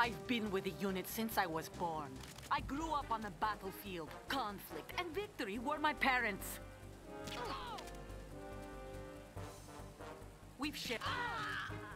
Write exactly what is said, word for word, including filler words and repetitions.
I've been with the unit since I was born. I grew up on the battlefield. Conflict and victory were my parents. We've shared...